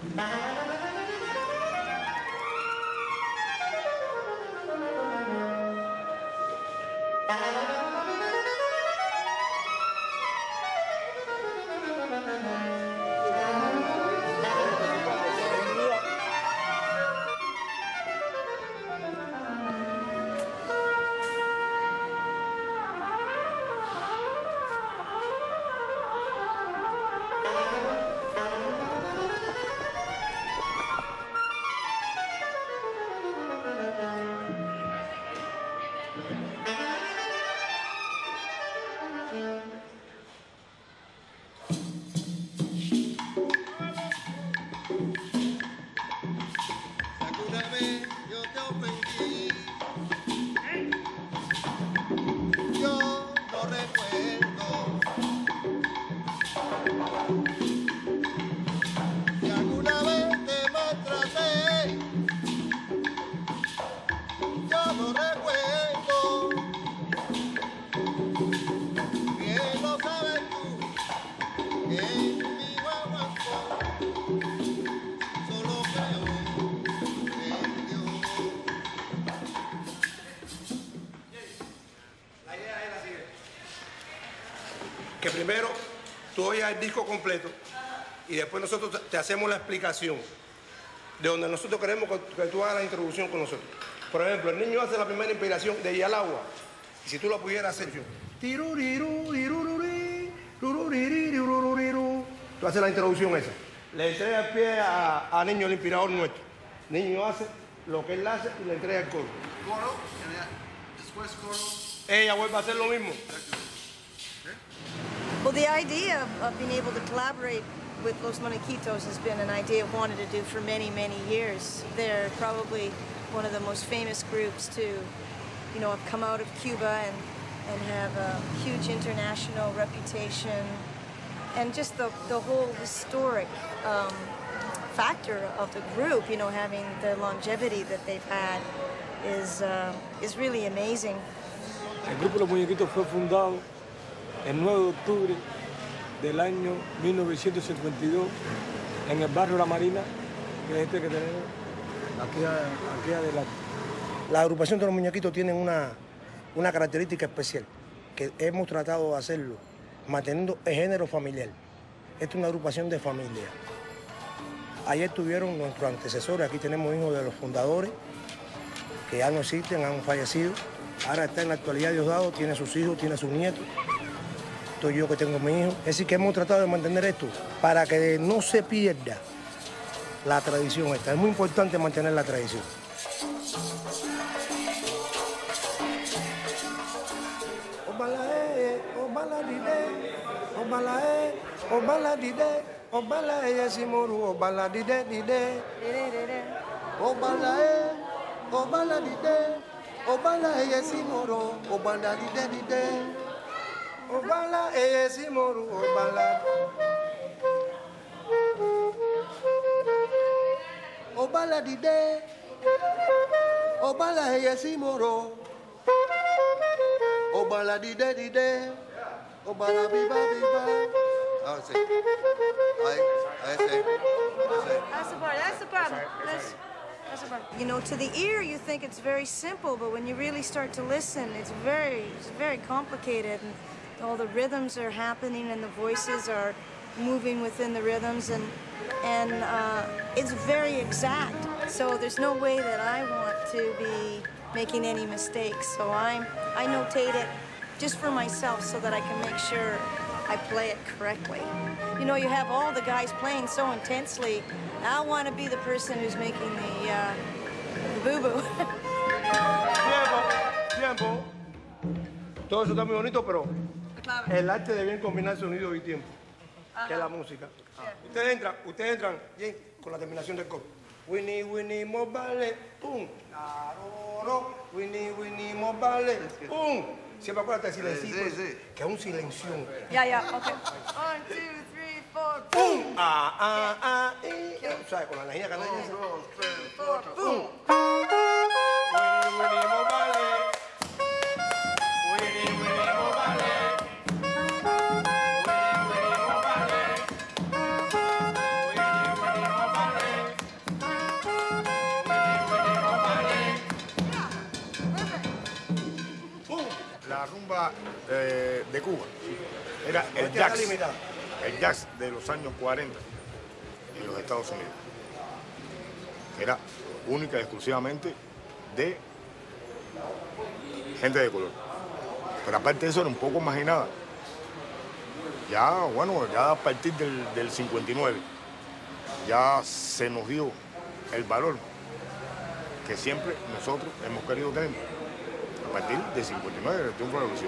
Que primero tú oyas el disco completo y después nosotros te hacemos la explicación de donde nosotros queremos que tú hagas la introducción con nosotros. Por ejemplo, el niño hace la primera inspiración de ir al agua. Y si tú lo pudieras hacer yo. Tú haces la introducción esa. Le entrega el pie a niño, el inspirador nuestro. El niño hace lo que él hace y le entrega el coro. Coro, después coro. Ella vuelve a hacer lo mismo. Well, the idea of being able to collaborate with Los Monaquitos has been an idea I've wanted to do for many, many years. They're probably one of the most famous groups to, you know, have come out of Cuba and have a huge international reputation. And just the whole historic factor of the group, you know, having the longevity that they've had is really amazing. El grupo Los Muñequitos fue fundado el 9 de octubre del año 1952 en el barrio La Marina, que es este que tenemos aquí adelante. La agrupación de Los Muñequitos tiene una característica especial, que hemos tratado de hacerlo manteniendo el género familiar. Esta es una agrupación de familia. Ayer tuvieron nuestros antecesores, aquí tenemos hijos de los fundadores, que ya no existen, han fallecido. Ahora está en la actualidad Diosdado, tiene sus hijos, tiene sus nietos. Estoy yo que tengo mi hijo. Es decir, que hemos tratado de mantener esto para que no se pierda la tradición esta. Es muy importante mantener la tradición. Obala Simoro, Obala. Obala Dide, Obala Simoro, Obala Dide, Obala Viva Viva. Ah, sí. Ahí sí. That's the part. That's the part. You know, to the ear, you think it's very simple, but when you really start to listen, it's very complicated. And all the rhythms are happening and the voices are moving within the rhythms, and it's very exact. So there's no way that I want to be making any mistakes. So I notate it just for myself so that I can make sure I play it correctly. You know, you have all the guys playing so intensely. I want to be the person who's making the boo-boo. Tiempo. Todo eso está muy bonito, pero el arte de bien combinar sonido y tiempo, que es la música. Ustedes entran bien con la terminación del coro. Winnie, mobile, pum. Winnie, mobile, pum. Siempre acuérdate del silencio, Sí. que es un silencio. Yeah, okay. 1, 2, 3, 4, boom. ¿Sabes? Con la energía canaria. 1, 2, 3, 4, ¡Pum! Winnie, mobile. Winnie, mobile. Winnie, mobile. Winnie, mobile. música de Cuba era el jazz. El jazz de los años 40 en los Estados Unidos. Era única y exclusivamente de gente de color. Pero aparte de eso era un poco marginada. Ya, bueno, ya a partir del 59, ya se nos dio el valor que siempre nosotros hemos querido tener. A partir del 59, del triunfo de la revolución.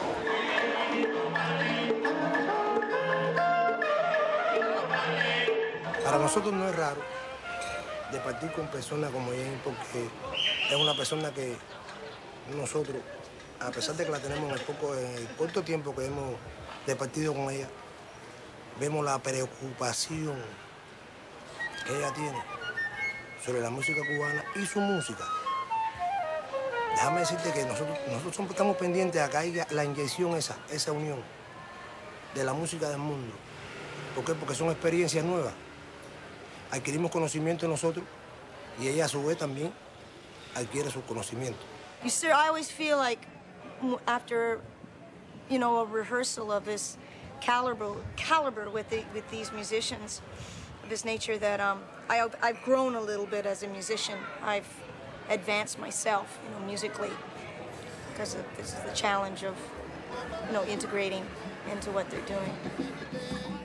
Para nosotros no es raro de partir con personas como Jenny, porque es una persona que nosotros, a pesar de que la tenemos en el corto tiempo que hemos departido con ella, vemos la preocupación que ella tiene sobre la música cubana y su música. Déjame decirte que nosotros estamos pendientes a que haya la inyección esa unión de la música del mundo. ¿Por qué? Porque son experiencias nuevas. Adquirimos conocimiento nosotros y ella a su vez también adquiere su conocimiento. You see, I always feel like after, you know, a rehearsal of this caliber with these musicians of this nature, that I've grown a little bit as a musician. I've advanced myself, you know, musically, because this is the challenge of, you know, integrating into what they're doing.